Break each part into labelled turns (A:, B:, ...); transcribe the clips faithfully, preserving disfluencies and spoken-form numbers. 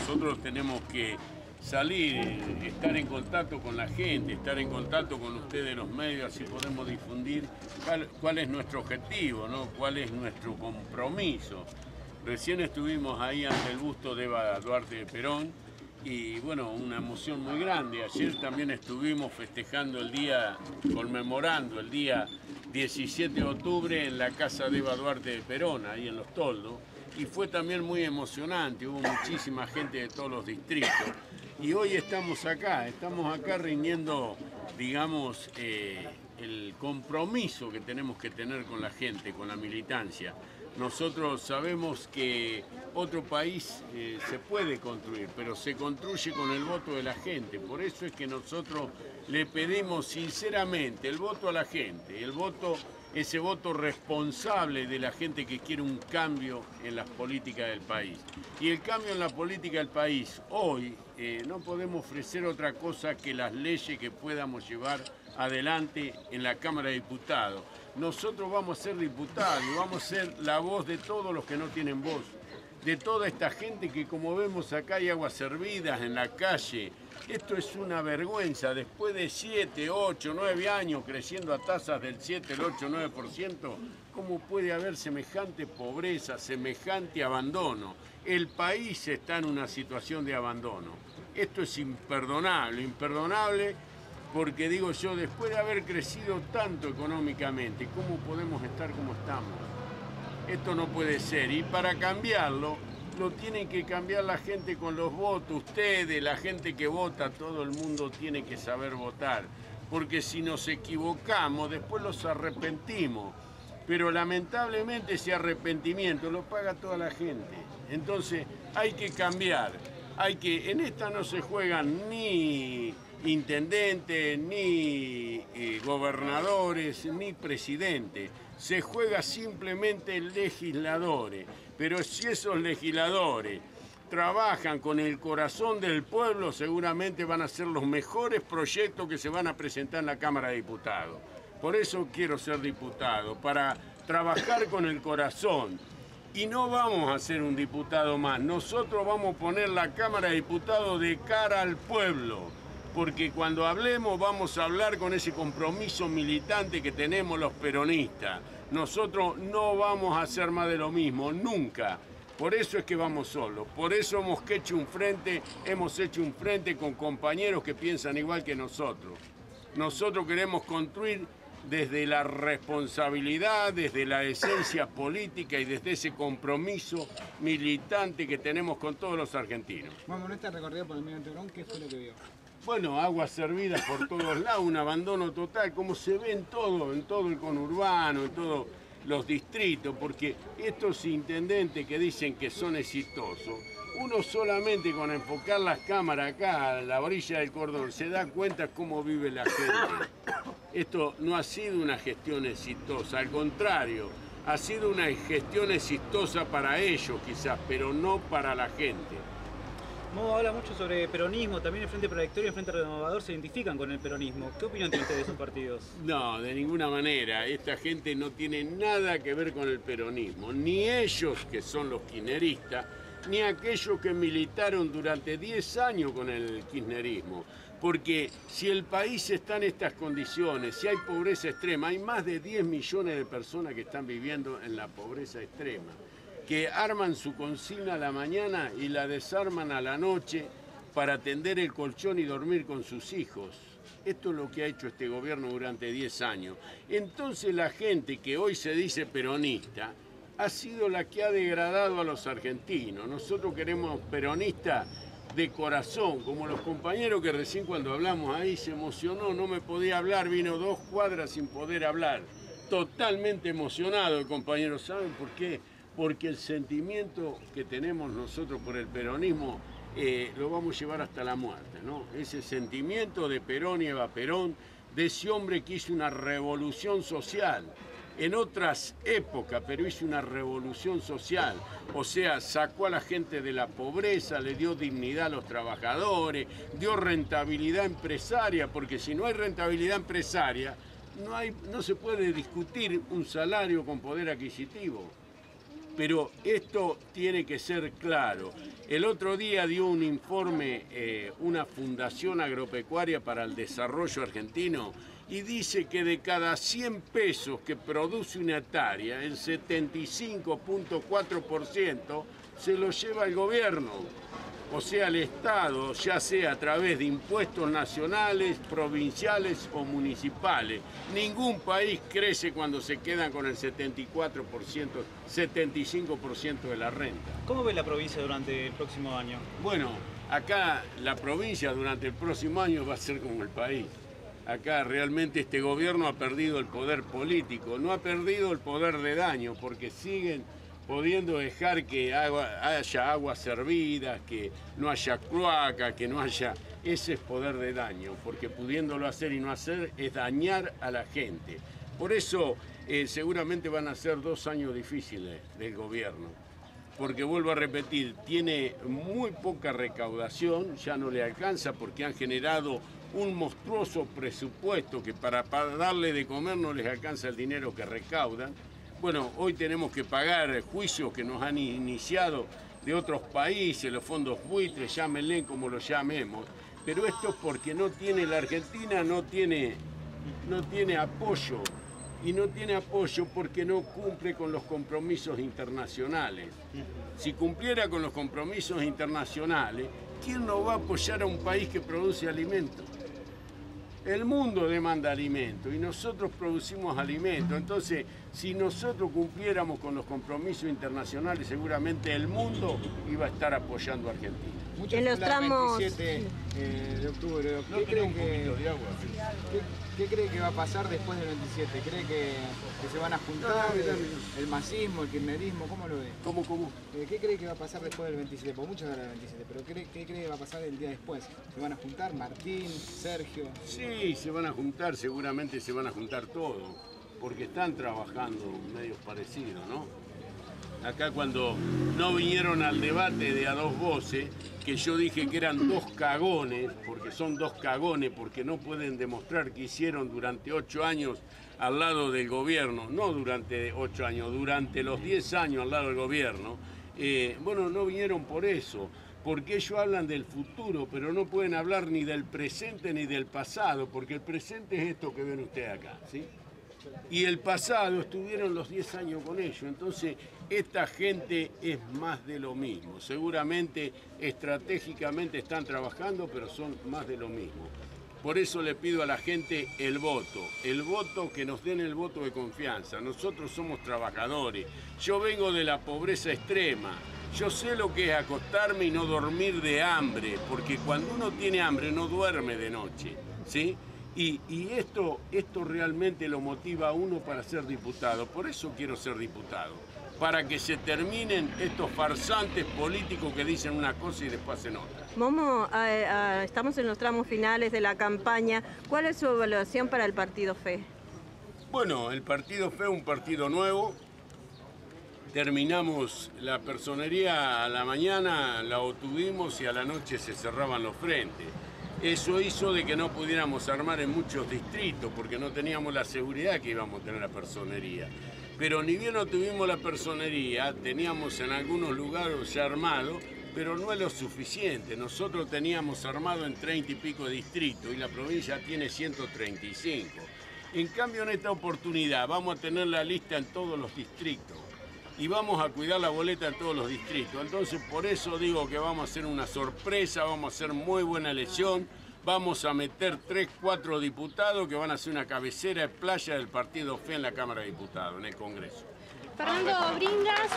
A: nosotros tenemos que salir, estar en contacto con la gente, estar en contacto con ustedes los medios, así podemos difundir cuál, cuál es nuestro objetivo, ¿no? Cuál es nuestro compromiso. Recién estuvimos ahí ante el busto de Eva Duarte de Perón y bueno, una emoción muy grande. Ayer también estuvimos festejando el día, conmemorando el día diecisiete de octubre en la casa de Eva Duarte de Perón, ahí en Los Toldos, y fue también muy emocionante, hubo muchísima gente de todos los distritos. Y hoy estamos acá, estamos acá rindiendo, digamos, eh, el compromiso que tenemos que tener con la gente, con la militancia. Nosotros sabemos que otro país eh, se puede construir, pero se construye con el voto de la gente. Por eso es que nosotros le pedimos sinceramente el voto a la gente, el voto, ese voto responsable de la gente que quiere un cambio en las políticas del país. Y el cambio en la política del país hoy eh, no podemos ofrecer otra cosa que las leyes que podamos llevar adelante en la Cámara de Diputados. Nosotros vamos a ser diputados, vamos a ser la voz de todos los que no tienen voz, de toda esta gente que, como vemos acá, hay aguas servidas en la calle. Esto es una vergüenza, después de siete, ocho, nueve años creciendo a tasas del siete, el ocho, nueve por ciento, ¿cómo puede haber semejante pobreza, semejante abandono? El país está en una situación de abandono. Esto es imperdonable, imperdonable, porque digo yo, después de haber crecido tanto económicamente, ¿cómo podemos estar como estamos? Esto no puede ser, y para cambiarlo, lo tienen que cambiar la gente con los votos, ustedes, la gente que vota, todo el mundo tiene que saber votar, porque si nos equivocamos, después los arrepentimos, pero lamentablemente ese arrepentimiento lo paga toda la gente. Entonces hay que cambiar, hay que, en esta no se juegan ni intendentes, ni eh, gobernadores, ni presidentes. Se juega simplemente legisladores. Pero si esos legisladores trabajan con el corazón del pueblo, seguramente van a ser los mejores proyectos que se van a presentar en la Cámara de Diputados. Por eso quiero ser diputado, para trabajar con el corazón. Y no vamos a ser un diputado más. Nosotros vamos a poner la Cámara de Diputados de cara al pueblo. Porque cuando hablemos vamos a hablar con ese compromiso militante que tenemos los peronistas. Nosotros no vamos a hacer más de lo mismo, nunca. Por eso es que vamos solos, por eso hemos hecho un frente, hemos hecho un frente con compañeros que piensan igual que nosotros. Nosotros queremos construir desde la responsabilidad, desde la esencia política y desde ese compromiso militante que tenemos con todos los argentinos.
B: Vamos, en este recorrido por el medio de Perón, ¿qué fue lo que vio?
A: Bueno, aguas servidas por todos lados, un abandono total, como se ve en todo, en todo el conurbano, en todos los distritos, porque estos intendentes que dicen que son exitosos, uno solamente con enfocar las cámaras acá a la orilla del cordón se da cuenta cómo vive la gente. Esto no ha sido una gestión exitosa, al contrario, ha sido una gestión exitosa para ellos quizás, pero no para la gente.
C: Mo habla mucho sobre peronismo, también el Frente Pro la Victoria y el Frente Renovador se identifican con el peronismo. ¿Qué opinión tiene usted de esos partidos?
A: No, de ninguna manera. Esta gente no tiene nada que ver con el peronismo. Ni ellos, que son los kirchneristas, ni aquellos que militaron durante diez años con el kirchnerismo. Porque si el país está en estas condiciones, si hay pobreza extrema, hay más de diez millones de personas que están viviendo en la pobreza extrema, que arman su consigna a la mañana y la desarman a la noche para tender el colchón y dormir con sus hijos. Esto es lo que ha hecho este gobierno durante diez años. Entonces la gente que hoy se dice peronista ha sido la que ha degradado a los argentinos. Nosotros queremos peronistas de corazón, como los compañeros que recién cuando hablamos ahí se emocionó, no me podía hablar, vino dos cuadras sin poder hablar. Totalmente emocionado el compañero, ¿saben por qué? Porque el sentimiento que tenemos nosotros por el peronismo eh, lo vamos a llevar hasta la muerte, ¿no? Ese sentimiento de Perón y Eva Perón, de ese hombre que hizo una revolución social. En otras épocas, pero hizo una revolución social. O sea, sacó a la gente de la pobreza, le dio dignidad a los trabajadores, dio rentabilidad empresaria, porque si no hay rentabilidad empresaria, no, hay, no se puede discutir un salario con poder adquisitivo. Pero esto tiene que ser claro. El otro día dio un informe eh, una fundación agropecuaria para el desarrollo argentino y dice que de cada cien pesos que produce una hectárea, el setenta y cinco punto cuatro por ciento se lo lleva el gobierno. O sea, el Estado, ya sea a través de impuestos nacionales, provinciales o municipales. Ningún país crece cuando se quedan con el setenta y cuatro por ciento, setenta y cinco por ciento de la renta.
C: ¿Cómo ve la provincia durante el próximo año?
A: Bueno, acá la provincia durante el próximo año va a ser como el país. Acá realmente este gobierno ha perdido el poder político, no ha perdido el poder de daño, porque siguen pudiendo dejar que agua, haya aguas servidas, que no haya cloaca, que no haya... Ese es poder de daño, porque pudiéndolo hacer y no hacer es dañar a la gente. Por eso eh, seguramente van a ser dos años difíciles del gobierno, porque vuelvo a repetir, tiene muy poca recaudación, ya no le alcanza porque han generado un monstruoso presupuesto que para, para darle de comer no les alcanza el dinero que recaudan. Bueno, hoy tenemos que pagar juicios que nos han iniciado de otros países, los fondos buitres, llámenle como lo llamemos, pero esto es porque no tiene la Argentina, no tiene, no tiene apoyo, y no tiene apoyo porque no cumple con los compromisos internacionales. Si cumpliera con los compromisos internacionales, ¿quién no va a apoyar a un país que produce alimentos? El mundo demanda alimento y nosotros producimos alimento. Entonces, si nosotros cumpliéramos con los compromisos internacionales, seguramente el mundo iba a estar apoyando a Argentina.
B: Muchos
D: En los tramos...
B: veintisiete eh, de octubre.
A: No
B: ¿Qué
A: tenés
B: creen
A: un
B: que,
A: poquito de agua.
B: ¿qué, qué cree que va a pasar después del veintisiete? ¿Cree que, que se van a juntar
A: No, no, no.
B: el, el masismo, el kirchnerismo? ¿Cómo lo ve?
A: ¿Cómo, cómo?
B: Eh, ¿Qué cree que va a pasar después del veintisiete? Porque muchos hablan del veintisiete, pero ¿qué, ¿qué cree que va a pasar el día después? ¿Se van a juntar Martín, Sergio?
A: Sí, se van a juntar, seguramente se van a juntar todos, porque están trabajando medios parecidos, ¿no? Acá cuando no vinieron al debate de a dos voces, que yo dije que eran dos cagones, porque son dos cagones, porque no pueden demostrar que hicieron durante ocho años al lado del gobierno, no durante ocho años, durante los diez años al lado del gobierno, eh, bueno, no vinieron por eso, porque ellos hablan del futuro, pero no pueden hablar ni del presente ni del pasado, porque el presente es esto que ven ustedes acá, ¿sí? Y el pasado estuvieron los diez años con ellos, entonces esta gente es más de lo mismo. Seguramente estratégicamente están trabajando, pero son más de lo mismo. Por eso le pido a la gente el voto, el voto que nos den el voto de confianza. Nosotros somos trabajadores, yo vengo de la pobreza extrema, yo sé lo que es acostarme y no dormir de hambre, porque cuando uno tiene hambre no duerme de noche, ¿sí? Y, y esto, esto realmente lo motiva a uno para ser diputado. Por eso quiero ser diputado. Para que se terminen estos farsantes políticos que dicen una cosa y después hacen otra.
D: Momo, eh, eh, estamos en los tramos finales de la campaña. ¿Cuál es su evaluación para el Partido Fe?
A: Bueno, el Partido Fe es un partido nuevo. Terminamos la personería a la mañana, la obtuvimos y a la noche se cerraban los frentes. Eso hizo de que no pudiéramos armar en muchos distritos porque no teníamos la seguridad que íbamos a tener la personería. Pero ni bien no tuvimos la personería, teníamos en algunos lugares ya armado, pero no es lo suficiente. Nosotros teníamos armado en treinta y pico de distritos y la provincia tiene ciento treinta y cinco. En cambio, en esta oportunidad vamos a tener la lista en todos los distritos y vamos a cuidar la boleta en todos los distritos. Entonces, por eso digo que vamos a hacer una sorpresa, vamos a hacer muy buena elección, vamos a meter tres, cuatro diputados que van a hacer una cabecera de playa del Partido Fe en la Cámara de Diputados, en el Congreso.
E: Fernando Bringas.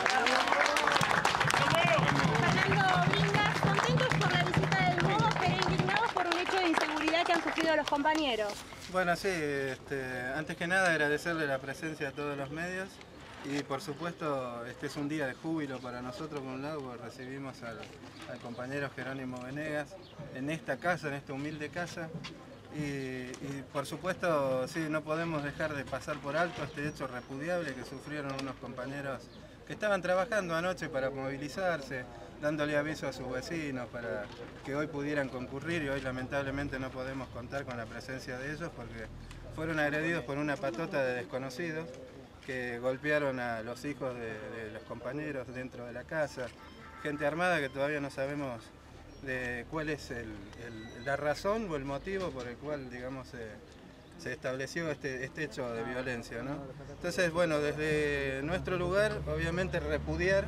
E: Fernando Bringas, contentos por la visita del Modo, pero indignados por un hecho de inseguridad que han sufrido los compañeros.
F: Bueno, sí, este, antes que nada agradecerle la presencia de todos los medios. Y por supuesto, este es un día de júbilo para nosotros, por un lado, porque recibimos al, al compañero Jerónimo Venegas en esta casa, en esta humilde casa. Y, y por supuesto, sí, no podemos dejar de pasar por alto este hecho repudiable que sufrieron unos compañeros que estaban trabajando anoche para movilizarse, dándole aviso a sus vecinos para que hoy pudieran concurrir y hoy lamentablemente no podemos contar con la presencia de ellos porque fueron agredidos por una patota de desconocidos. que golpearon a los hijos de, de los compañeros dentro de la casa, gente armada que todavía no sabemos de cuál es el, el, la razón o el motivo por el cual, digamos, se, se estableció este, este hecho de violencia, ¿no? Entonces, bueno, desde nuestro lugar, obviamente repudiar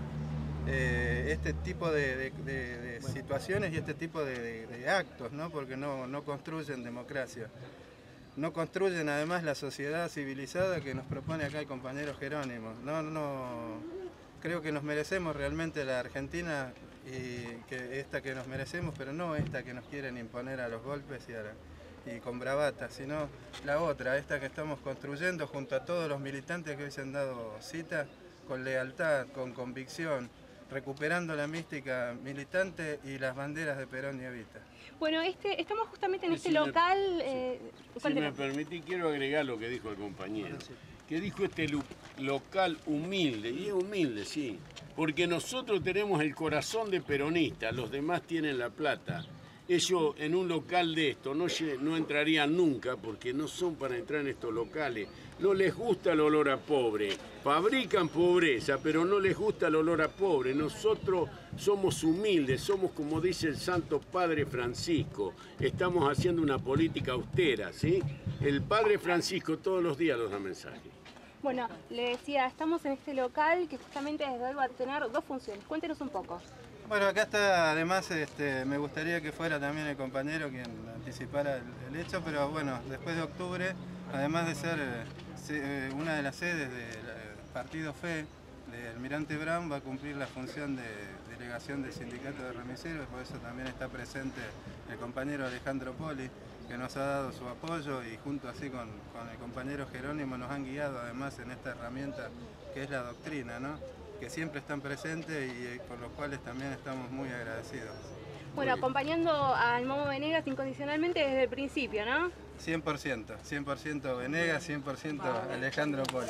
F: eh, este tipo de, de, de, de situaciones y este tipo de, de, de actos, ¿no? Porque no, no construyen democracia. No construyen además la sociedad civilizada que nos propone acá el compañero Jerónimo. No, no, creo que nos merecemos realmente la Argentina, y que esta que nos merecemos, pero no esta que nos quieren imponer a los golpes y, a la, y con bravata, sino la otra, esta que estamos construyendo junto a todos los militantes que hoy se han dado cita, con lealtad, con convicción, recuperando la mística militante y las banderas de Perón y Evita.
E: Bueno, este, estamos justamente en este
A: Si me-
E: local... Eh,
A: Si me permitís, quiero agregar lo que dijo el compañero. Que dijo este lu- local humilde, y es humilde, sí, porque nosotros tenemos el corazón de peronista, los demás tienen la plata. Ellos en un local de esto no, lle- no entrarían nunca porque no son para entrar en estos locales. No les gusta el olor a pobre. Fabrican pobreza, pero no les gusta el olor a pobre. Nosotros somos humildes, somos como dice el Santo Padre Francisco. Estamos haciendo una política austera, ¿sí? El Padre Francisco todos los días nos da mensajes.
E: Bueno, le decía, estamos en este local que justamente desde hoy va a tener dos funciones. Cuéntenos un poco.
F: Bueno, acá está, además este, me gustaría que fuera también el compañero quien anticipara el, el hecho, pero bueno, después de octubre, además de ser eh, se- eh, una de las sedes del Partido Fe de Almirante Brown, va a cumplir la función de delegación del Sindicato de Remiseros, por eso también está presente el compañero Alejandro Poli, que nos ha dado su apoyo y junto así con, con el compañero Jerónimo nos han guiado además en esta herramienta que es la doctrina, ¿no? Que siempre están presentes y por los cuales también estamos muy agradecidos.
E: Bueno, acompañando al Momo Venegas incondicionalmente desde el principio, ¿no?
F: cien por ciento, cien por ciento Venegas, cien por ciento Alejandro Poli.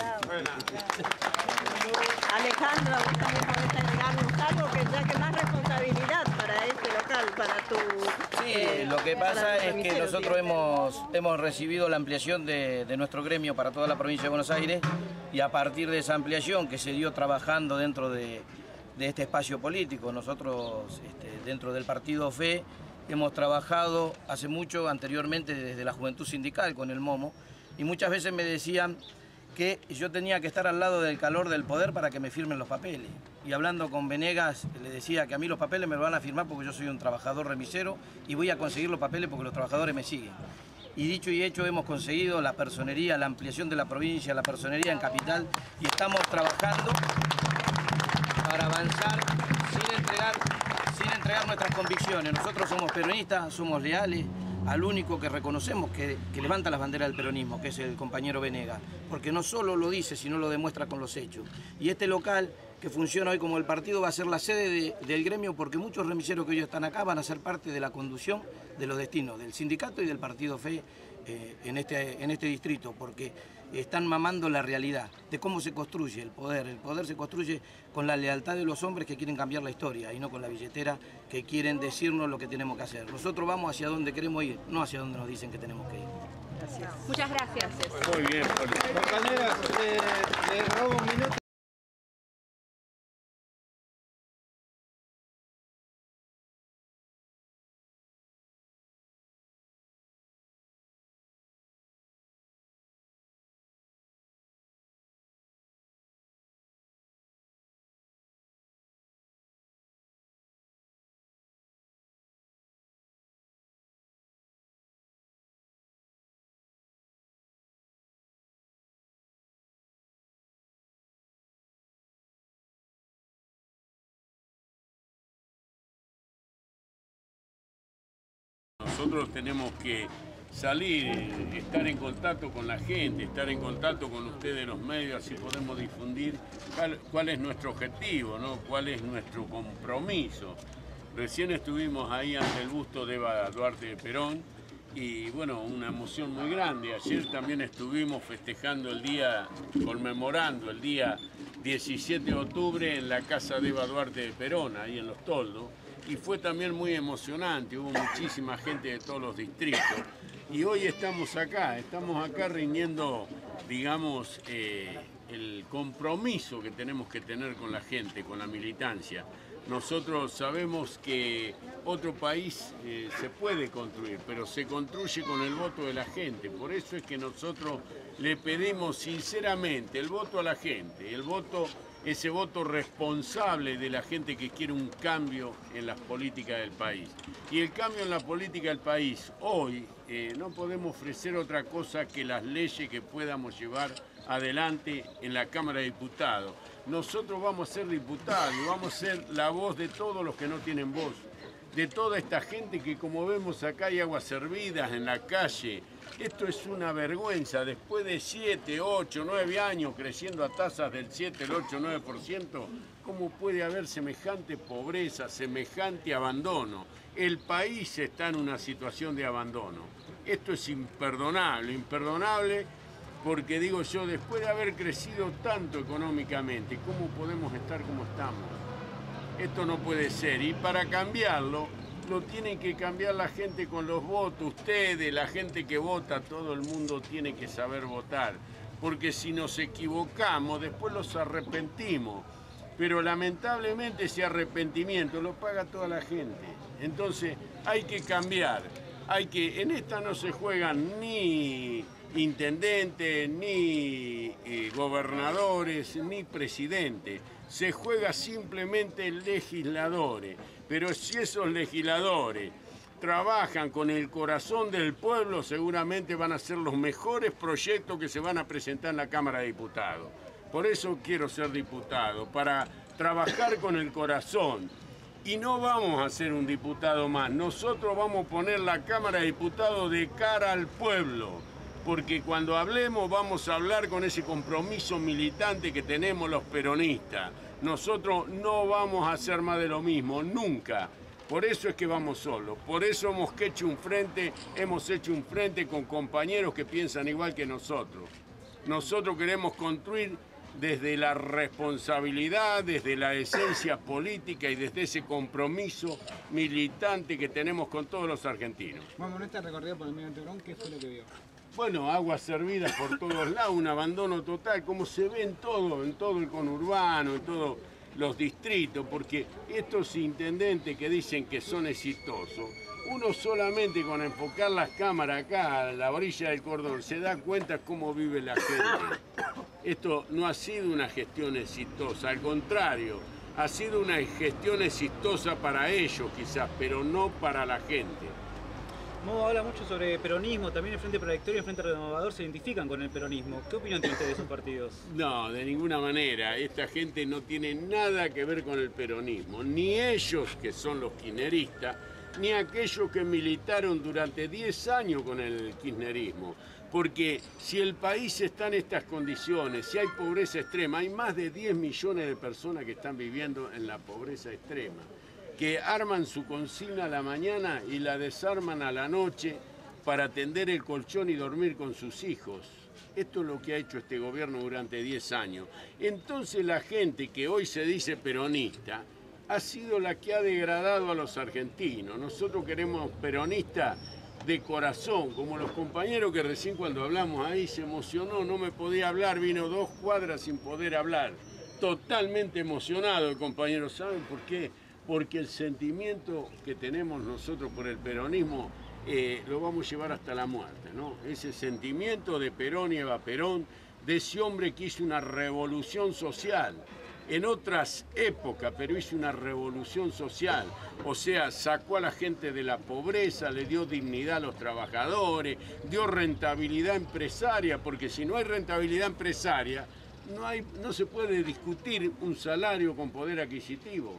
D: Alejandro, vos también podés agregarnos algo, que ya que más responsabilidad para este local, para tu...
G: Sí,
D: eh,
G: lo que
D: para
G: pasa
D: los
G: es que
D: remiseros,
G: nosotros
D: digo.
G: hemos, hemos recibido la ampliación de, de nuestro gremio para toda la provincia de Buenos Aires y a partir de esa ampliación que se dio trabajando dentro de, de este espacio político, nosotros este, dentro del Partido Fe hemos trabajado hace mucho anteriormente desde la Juventud Sindical con el Momo y muchas veces me decían que yo tenía que estar al lado del calor del poder para que me firmen los papeles. Y hablando con Venegas, le decía que a mí los papeles me lo van a firmar porque yo soy un trabajador remisero y voy a conseguir los papeles porque los trabajadores me siguen. Y dicho y hecho, hemos conseguido la personería, la ampliación de la provincia, la personería en Capital, y estamos trabajando para avanzar sin entregar, sin entregar nuestras convicciones. Nosotros somos peronistas, somos leales al único que reconocemos que, que levanta las banderas del peronismo, que es el compañero Venegas, porque no solo lo dice, sino lo demuestra con los hechos. Y este local, que funciona hoy como el partido, va a ser la sede de, del gremio, porque muchos remiseros que hoy están acá van a ser parte de la conducción de los destinos del sindicato y del Partido Fe eh, en, este, en este distrito, porque están mamando la realidad de cómo se construye el poder. El poder se construye con la lealtad de los hombres que quieren cambiar la historia y no con la billetera que quieren decirnos lo que tenemos que hacer. Nosotros vamos hacia donde queremos ir, no hacia donde nos dicen que tenemos que ir.
E: Muchas gracias.
A: Muy bien, Poli.
B: Compañeros, le, le robo un minuto.
A: Nosotros tenemos que salir, estar en contacto con la gente, estar en contacto con ustedes los medios, así podemos difundir cuál, cuál es nuestro objetivo, ¿no? Cuál es nuestro compromiso. Recién estuvimos ahí ante el busto de Eva Duarte de Perón y bueno, una emoción muy grande. Ayer también estuvimos festejando el día, conmemorando el día diecisiete de octubre en la casa de Eva Duarte de Perón, ahí en Los Toldos. Y fue también muy emocionante, hubo muchísima gente de todos los distritos. Y hoy estamos acá, estamos acá rindiendo, digamos, eh, el compromiso que tenemos que tener con la gente, con la militancia. Nosotros sabemos que otro país eh, se puede construir, pero se construye con el voto de la gente. Por eso es que nosotros le pedimos sinceramente el voto a la gente, el voto, ese voto responsable de la gente que quiere un cambio en las políticas del país. Y el cambio en la política del país, hoy eh, no podemos ofrecer otra cosa que las leyes que podamos llevar adelante en la Cámara de Diputados. Nosotros vamos a ser diputados, vamos a ser la voz de todos los que no tienen voz, de toda esta gente que, como vemos acá, hay aguas servidas en la calle. Esto es una vergüenza. Después de siete, ocho, nueve años creciendo a tasas del siete, el ocho, nueve por ciento, ¿cómo puede haber semejante pobreza, semejante abandono? El país está en una situación de abandono. Esto es imperdonable, imperdonable. Porque digo yo, después de haber crecido tanto económicamente, ¿cómo podemos estar como estamos? Esto no puede ser. Y para cambiarlo, lo tienen que cambiar la gente con los votos. Ustedes, la gente que vota, todo el mundo tiene que saber votar. Porque si nos equivocamos, después los arrepentimos. Pero lamentablemente ese arrepentimiento lo paga toda la gente. Entonces hay que cambiar. Hay que, en esta no se juegan ni intendentes, ni eh, gobernadores, ni presidentes. Se juega simplemente legisladores. Pero si esos legisladores trabajan con el corazón del pueblo, seguramente van a ser los mejores proyectos que se van a presentar en la Cámara de Diputados. Por eso quiero ser diputado, para trabajar con el corazón. Y no vamos a ser un diputado más. Nosotros vamos a poner la Cámara de Diputados de cara al pueblo. Porque cuando hablemos vamos a hablar con ese compromiso militante que tenemos los peronistas. Nosotros no vamos a hacer más de lo mismo, nunca. Por eso es que vamos solos. Por eso hemos hecho un frente, hemos hecho un frente con compañeros que piensan igual que nosotros. Nosotros queremos construir desde la responsabilidad, desde la esencia política y desde ese compromiso militante que tenemos con todos los argentinos.
B: Vamos, en esta recorrida por el medio Tebrón, ¿qué fue lo que vio?
A: Bueno, aguas servidas por todos lados, un abandono total, como se ve en todo, en todo el conurbano, en todos los distritos, porque estos intendentes que dicen que son exitosos, uno solamente con enfocar las cámaras acá a la orilla del cordón se da cuenta cómo vive la gente. Esto no ha sido una gestión exitosa, al contrario, ha sido una gestión exitosa para ellos quizás, pero no para la gente.
C: Mo habla mucho sobre peronismo, también el Frente Para la Victoria y el Frente Renovador se identifican con el peronismo. ¿Qué opinión tiene usted de esos partidos?
A: No, de ninguna manera. Esta gente no tiene nada que ver con el peronismo. Ni ellos, que son los kirchneristas, ni aquellos que militaron durante diez años con el kirchnerismo. Porque si el país está en estas condiciones, si hay pobreza extrema, hay más de diez millones de personas que están viviendo en la pobreza extrema, que arman su consigna a la mañana y la desarman a la noche para tender el colchón y dormir con sus hijos. Esto es lo que ha hecho este gobierno durante diez años. Entonces la gente que hoy se dice peronista ha sido la que ha degradado a los argentinos. Nosotros queremos peronistas de corazón, como los compañeros que recién cuando hablamos ahí se emocionó, no me podía hablar, vino dos cuadras sin poder hablar. Totalmente emocionado el compañero, ¿saben por qué? Porque el sentimiento que tenemos nosotros por el peronismo eh, lo vamos a llevar hasta la muerte, ¿no? Ese sentimiento de Perón y Eva Perón, de ese hombre que hizo una revolución social, en otras épocas, pero hizo una revolución social, o sea, sacó a la gente de la pobreza, le dio dignidad a los trabajadores, dio rentabilidad empresaria, porque si no hay rentabilidad empresaria, no, hay, no se puede discutir un salario con poder adquisitivo.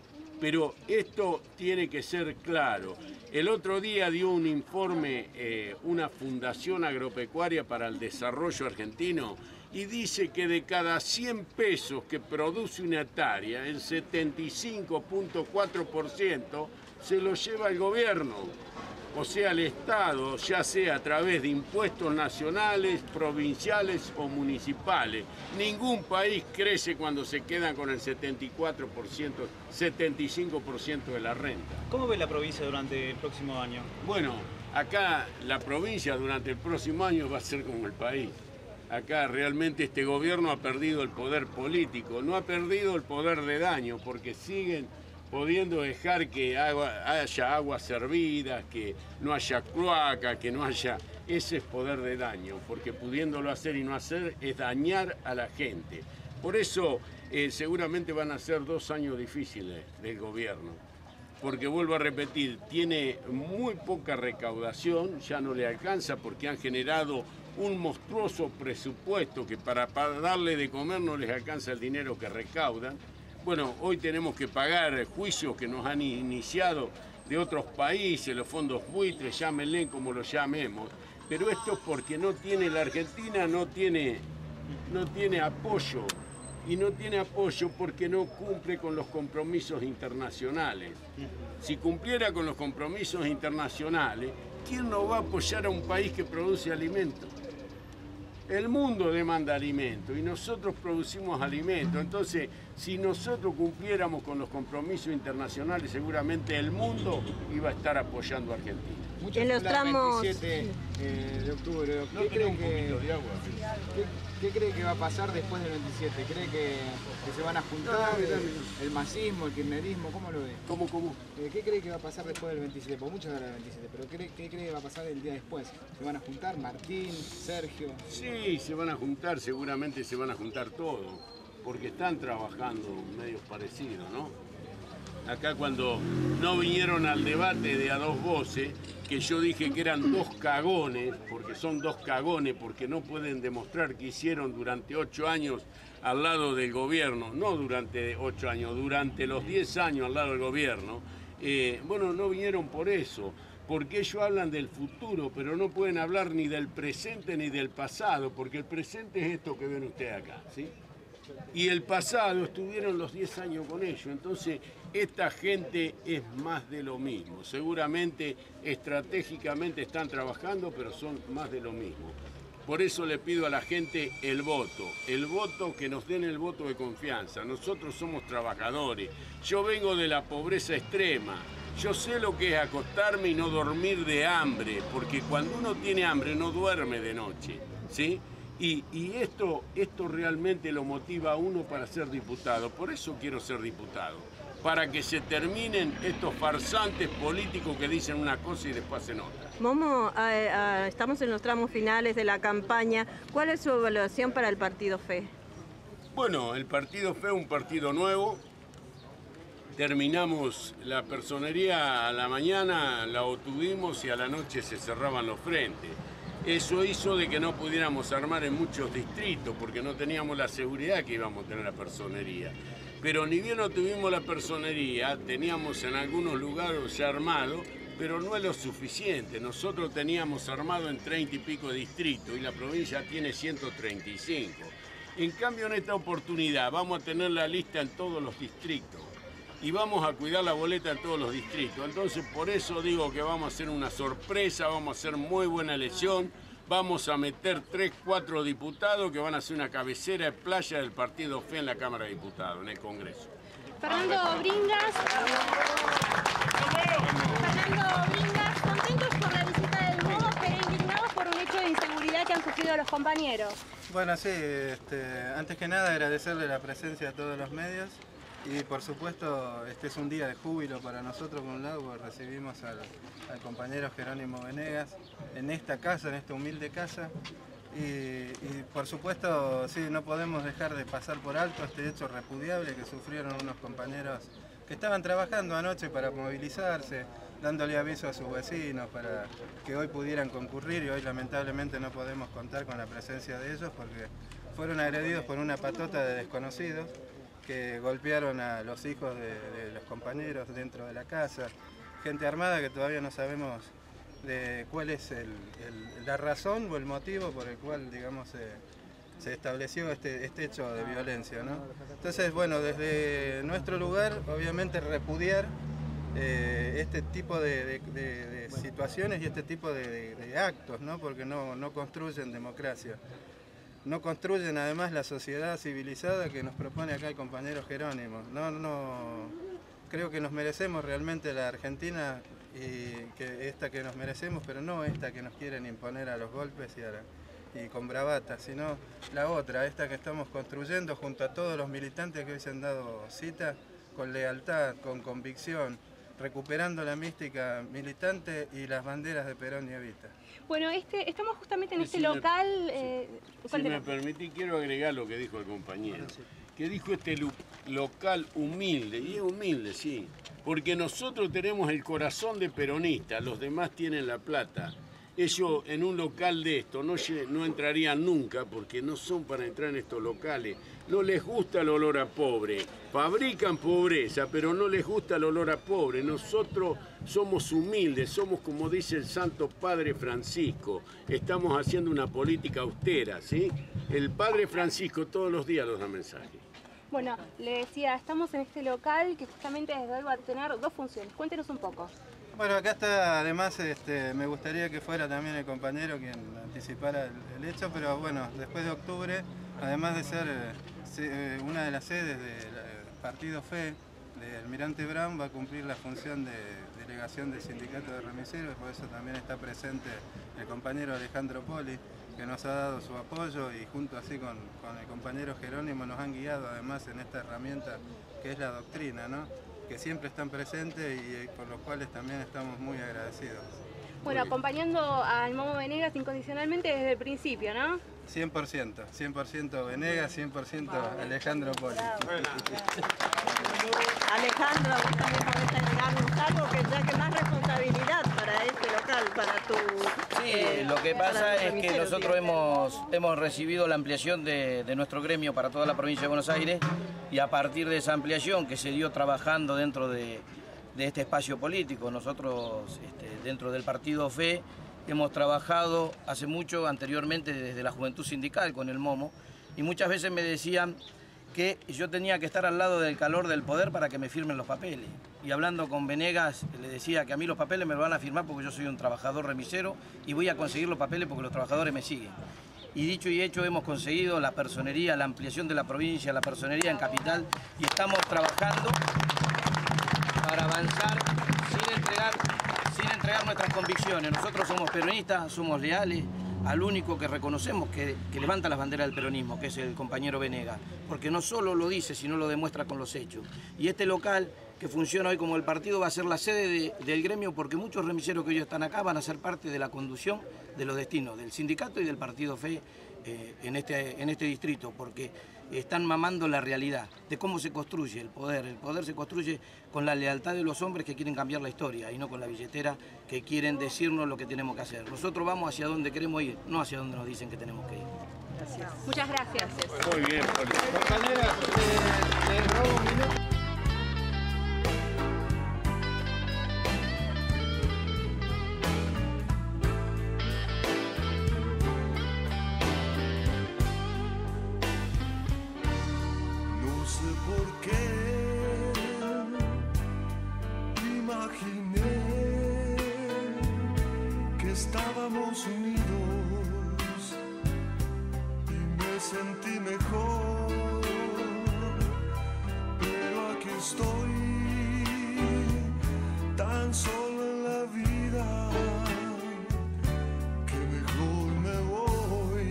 A: Pero esto tiene que ser claro. El otro día dio un informe eh, una fundación agropecuaria para el desarrollo argentino y dice que de cada cien pesos que produce una hectárea, el setenta y cinco punto cuatro por ciento se lo lleva el gobierno. O sea, el Estado, ya sea a través de impuestos nacionales, provinciales o municipales. Ningún país crece cuando se quedan con el setenta y cuatro por ciento, setenta y cinco por ciento de la renta.
C: ¿Cómo ve la provincia durante el próximo año?
A: Bueno, acá la provincia durante el próximo año va a ser como el país. acá realmente este gobierno ha perdido el poder político, no ha perdido el poder de daño, porque siguen pudiendo dejar que agua, haya aguas servidas, que no haya cloaca, que no haya... Ese es poder de daño, porque pudiéndolo hacer y no hacer es dañar a la gente. Por eso eh, seguramente van a ser dos años difíciles del gobierno, porque vuelvo a repetir, tiene muy poca recaudación, ya no le alcanza porque han generado un monstruoso presupuesto que para, para darle de comer no les alcanza el dinero que recaudan. Bueno, hoy tenemos que pagar juicios que nos han iniciado de otros países, los fondos buitres, llámenle como lo llamemos, pero esto es porque no tiene la Argentina, no tiene, no tiene apoyo, y no tiene apoyo porque no cumple con los compromisos internacionales. Si cumpliera con los compromisos internacionales, ¿quién no va a apoyar a un país que produce alimentos? El mundo demanda alimento y nosotros producimos alimento. Entonces, si nosotros cumpliéramos con los compromisos internacionales, seguramente el mundo iba a estar apoyando a Argentina.
B: Muchos
D: En los
B: hablan
D: tramos-
B: veintisiete eh, de octubre.
A: No
B: ¿Qué
A: tiene
B: cree
A: un
B: que,
A: poquito de agua.
B: ¿qué, qué cree que va a pasar después del veintisiete? ¿Cree que, que se van a juntar
A: Dame,
B: el,
A: dame.
B: el masismo, el kirchnerismo? ¿Cómo lo ve?
A: ¿Cómo, cómo?
B: Eh, ¿Qué cree que va a pasar después del veintisiete? Por muchos hablan del veintisiete, pero ¿qué, ¿qué cree que va a pasar el día después? ¿Se van a juntar Martín, Sergio?
A: Sí, se van a juntar, seguramente se van a juntar todos, porque están trabajando medios parecidos, ¿no? Acá cuando no vinieron al debate de a dos voces, que yo dije que eran dos cagones, porque son dos cagones, porque no pueden demostrar que hicieron durante ocho años al lado del gobierno, no durante ocho años, durante los diez años al lado del gobierno, eh, bueno, no vinieron por eso, porque ellos hablan del futuro, pero no pueden hablar ni del presente ni del pasado, porque el presente es esto que ven ustedes acá, ¿sí? Y el pasado estuvieron los diez años con ellos, entonces esta gente es más de lo mismo. Seguramente estratégicamente están trabajando, pero son más de lo mismo. Por eso le pido a la gente el voto, el voto, que nos den el voto de confianza. Nosotros somos trabajadores, yo vengo de la pobreza extrema, yo sé lo que es acostarme y no dormir de hambre, porque cuando uno tiene hambre no duerme de noche, ¿sí? Y, y esto, esto realmente lo motiva a uno para ser diputado, por eso quiero ser diputado, para que se terminen estos farsantes políticos que dicen una cosa y después hacen otra.
D: Momo, eh, eh, estamos en los tramos finales de la campaña. ¿Cuál es su evaluación para el Partido Fe?
A: Bueno, el Partido Fe es un partido nuevo. Terminamos la personería a la mañana, la obtuvimos y a la noche se cerraban los frentes. Eso hizo de que no pudiéramos armar en muchos distritos porque no teníamos la seguridad que íbamos a tener la personería. Pero ni bien no tuvimos la personería, teníamos en algunos lugares ya armado, pero no es lo suficiente. Nosotros teníamos armado en treinta y pico distritos y la provincia tiene ciento treinta y cinco. En cambio, en esta oportunidad vamos a tener la lista en todos los distritos y vamos a cuidar la boleta en todos los distritos. Entonces, por eso digo que vamos a hacer una sorpresa, vamos a hacer muy buena elección, vamos a meter tres, cuatro diputados que van a hacer una cabecera de playa del Partido Fe en la Cámara de Diputados, en el Congreso.
E: Fernando Bringas. Fernando Bringas, contentos por la visita del Modo, pero indignados por un hecho de inseguridad que han sufrido los compañeros.
F: Bueno, sí, este, antes que nada agradecerle la presencia a todos los medios y por supuesto este es un día de júbilo para nosotros por un lado, porque recibimos al, al compañero Jerónimo Venegas en esta casa, en esta humilde casa y, y por supuesto sí, no podemos dejar de pasar por alto este hecho repudiable que sufrieron unos compañeros que estaban trabajando anoche para movilizarse, dándole aviso a sus vecinos para que hoy pudieran concurrir y hoy lamentablemente no podemos contar con la presencia de ellos porque fueron agredidos por una patota de desconocidos que golpearon a los hijos de, de los compañeros dentro de la casa, gente armada que todavía no sabemos de cuál es el, el, la razón o el motivo por el cual, digamos, se, se estableció este, este hecho de violencia, ¿no? Entonces, bueno, desde nuestro lugar, obviamente repudiar eh, este tipo de, de, de, de situaciones y este tipo de, de, de actos, ¿no? Porque no, no construyen democracia. No construyen además la sociedad civilizada que nos propone acá el compañero Jerónimo. No, no, creo que nos merecemos realmente la Argentina y que esta que nos merecemos, pero no esta que nos quieren imponer a los golpes y a, la, y con bravata, sino la otra, esta que estamos construyendo junto a todos los militantes que hoy se han dado cita, con lealtad, con convicción, recuperando la mística militante y las banderas de Perón y Evita.
E: Bueno, este, estamos justamente en
A: Sí,
E: este
A: si me-
E: local.
A: sí.
E: eh,
A: Si
E: ¿cuál
A: me
E: era?
A: permitís, quiero agregar lo que dijo el compañero. Que dijo este lu- local humilde, y es humilde, sí, porque nosotros tenemos el corazón de peronista, los demás tienen la plata. Ellos en un local de esto no, lle- no entrarían nunca porque no son para entrar en estos locales. No les gusta el olor a pobre. Fabrican pobreza, pero no les gusta el olor a pobre. Nosotros somos humildes, somos como dice el Santo Padre Francisco. Estamos haciendo una política austera, ¿sí? El Padre Francisco todos los días nos da mensajes.
E: Bueno, le decía, estamos en este local que justamente desde hoy va a tener dos funciones. Cuéntenos un poco.
F: Bueno, acá está, además este, me gustaría que fuera también el compañero quien anticipara el, el hecho, pero bueno, después de octubre, además de ser eh, se- eh, una de las sedes del Partido Fe de Almirante Brown, va a cumplir la función de delegación del Sindicato de Remiseros, por eso también está presente el compañero Alejandro Poli, que nos ha dado su apoyo y junto así con, con el compañero Jerónimo nos han guiado además en esta herramienta que es la doctrina, ¿no? Que siempre están presentes y eh, por los cuales también estamos muy agradecidos.
E: Bueno, acompañando al Momo Venegas incondicionalmente desde el principio, ¿no?
F: cien por ciento, cien por ciento Venegas, cien por ciento Alejandro Poli.
D: Alejandro, vos también podés agregarnos algo que ya que más responsabilidad para este local, para tu...
G: Sí,
D: eh,
G: lo que
D: para
G: pasa
D: los
G: es que
D: remiseros,
G: nosotros
D: digo.
G: hemos, hemos recibido la ampliación de, de nuestro gremio para toda la provincia de Buenos Aires y a partir de esa ampliación que se dio trabajando dentro de, de este espacio político, nosotros este, dentro del Partido Fe hemos trabajado hace mucho anteriormente desde la Juventud Sindical con el Momo y muchas veces me decían que yo tenía que estar al lado del calor del poder para que me firmen los papeles. Y hablando con Venegas, le decía que a mí los papeles me los van a firmar porque yo soy un trabajador remisero y voy a conseguir los papeles porque los trabajadores me siguen. Y dicho y hecho, hemos conseguido la personería, la ampliación de la provincia, la personería en Capital y estamos trabajando para avanzar sin entregar, sin entregar nuestras convicciones. Nosotros somos peronistas, somos leales al único que reconocemos que, que levanta las banderas del peronismo, que es el compañero Venegas, porque no solo lo dice, sino lo demuestra con los hechos. Y este local, que funciona hoy como el partido, va a ser la sede de, del gremio, porque muchos remiseros que hoy están acá van a ser parte de la conducción de los destinos del sindicato y del Partido Fe eh, en, este, en este distrito, porque están mamando la realidad de cómo se construye el poder. El poder se construye con la lealtad de los hombres que quieren cambiar la historia y no con la billetera que quieren decirnos lo que tenemos que hacer. Nosotros vamos hacia donde queremos ir, no hacia donde nos dicen que tenemos que ir.
E: Muchas gracias.
A: Muy bien, Poli.
B: Compañeras, eh, les robo un minuto.
H: No sé por qué imaginé que estábamos unidos y me sentí mejor, pero aquí estoy tan solo en la vida que mejor me voy.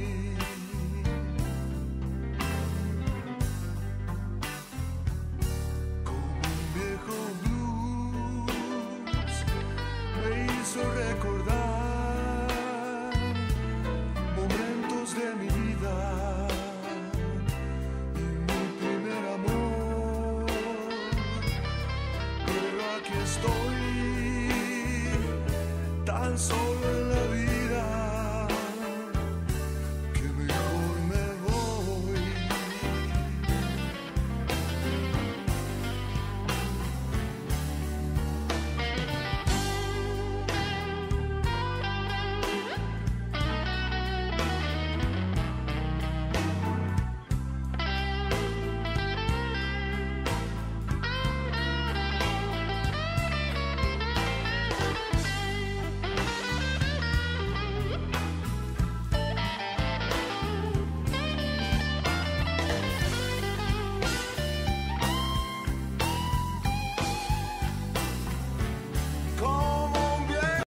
H: Viejo blues me hizo recordar momentos de mi vida y mi primer amor, pero aquí estoy tan solo